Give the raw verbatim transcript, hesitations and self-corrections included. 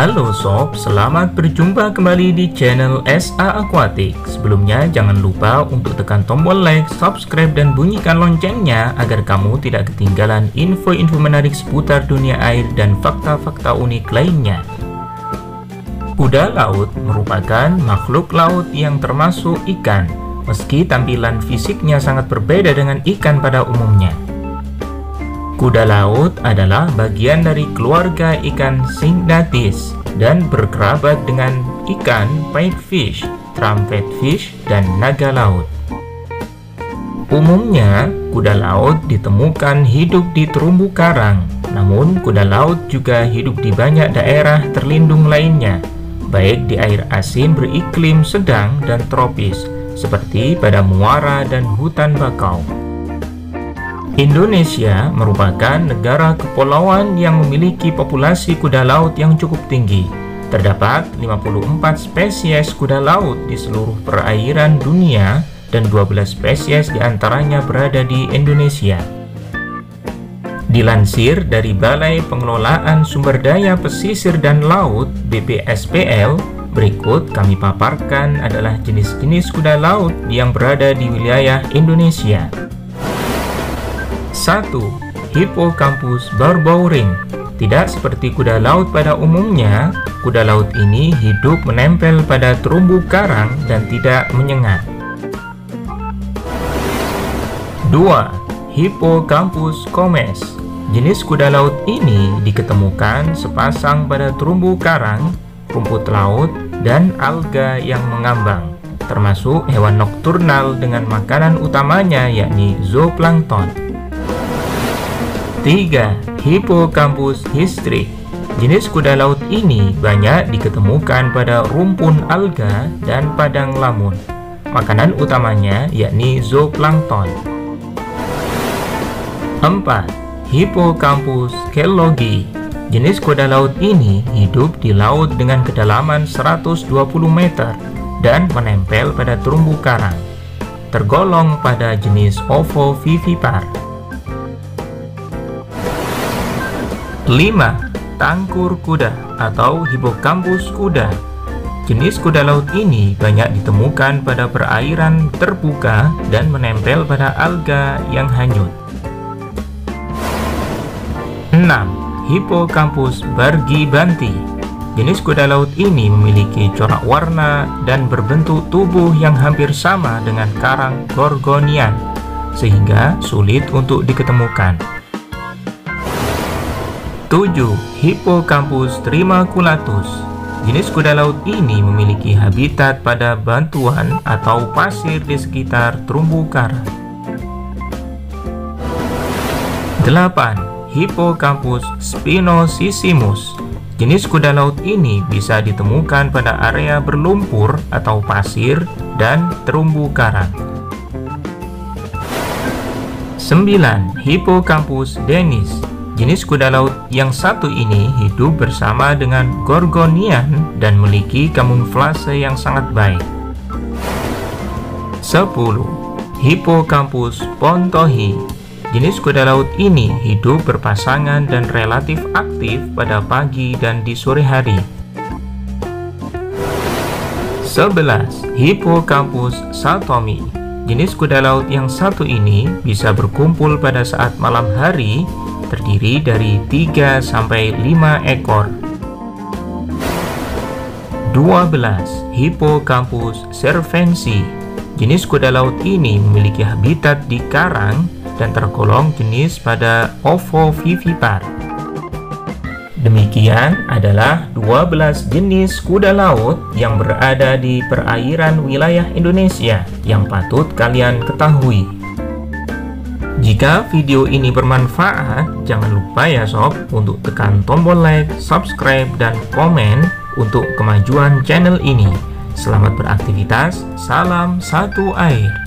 Halo sob, selamat berjumpa kembali di channel S A Aquatic. Sebelumnya jangan lupa untuk tekan tombol like, subscribe, dan bunyikan loncengnya agar kamu tidak ketinggalan info-info menarik seputar dunia air dan fakta-fakta unik lainnya. Kuda laut merupakan makhluk laut yang termasuk ikan, meski tampilan fisiknya sangat berbeda dengan ikan pada umumnya. Kuda laut adalah bagian dari keluarga ikan Syngnathis dan berkerabat dengan ikan pipefish, trumpetfish, dan naga laut. Umumnya, kuda laut ditemukan hidup di terumbu karang, namun kuda laut juga hidup di banyak daerah terlindung lainnya, baik di air asin beriklim sedang dan tropis, seperti pada muara dan hutan bakau. Indonesia merupakan negara kepulauan yang memiliki populasi kuda laut yang cukup tinggi. Terdapat lima puluh empat spesies kuda laut di seluruh perairan dunia dan dua belas spesies diantaranya berada di Indonesia. Dilansir dari Balai Pengelolaan Sumber Daya Pesisir dan Laut B P S P L, berikut kami paparkan adalah jenis-jenis kuda laut yang berada di wilayah Indonesia. satu. Hippocampus barbauring. Tidak seperti kuda laut pada umumnya, kuda laut ini hidup menempel pada terumbu karang dan tidak menyengat. dua. Hippocampus comes. Jenis kuda laut ini diketemukan sepasang pada terumbu karang, rumput laut, dan alga yang mengambang, termasuk hewan nokturnal dengan makanan utamanya yakni zooplankton. tiga. Hippocampus hystrix. Jenis kuda laut ini banyak diketemukan pada rumpun alga dan padang lamun. Makanan utamanya yakni zooplankton. empat. Hippocampus kelloggii. Jenis kuda laut ini hidup di laut dengan kedalaman seratus dua puluh meter dan menempel pada terumbu karang. Tergolong pada jenis ovovivipar. lima. Tangkur kuda atau Hippocampus kuda. Jenis kuda laut ini banyak ditemukan pada perairan terbuka dan menempel pada alga yang hanyut. enam. Hippocampus bargibanti. Jenis kuda laut ini memiliki corak warna dan berbentuk tubuh yang hampir sama dengan karang gorgonian, sehingga sulit untuk diketemukan. tujuh. Hippocampus trimaculatus. Jenis kuda laut ini memiliki habitat pada batuan atau pasir di sekitar terumbu karang. delapan. Hippocampus spinosissimus. Jenis kuda laut ini bisa ditemukan pada area berlumpur atau pasir dan terumbu karang. sembilan. Hippocampus denis. Jenis kuda laut yang satu ini hidup bersama dengan gorgonian dan memiliki kamuflase yang sangat baik. sepuluh. Hippocampus pontohii. Jenis kuda laut ini hidup berpasangan dan relatif aktif pada pagi dan di sore hari. sebelas. Hippocampus satomi. Jenis kuda laut yang satu ini bisa berkumpul pada saat malam hari, terdiri dari tiga sampai lima ekor. dua belas. Hippocampus cervensis. Jenis kuda laut ini memiliki habitat di karang dan tergolong jenis pada ovovivipar. Demikian adalah dua belas jenis kuda laut yang berada di perairan wilayah Indonesia yang patut kalian ketahui. Jika video ini bermanfaat, jangan lupa ya sob untuk tekan tombol like, subscribe, dan komen untuk kemajuan channel ini. Selamat beraktivitas, salam satu air.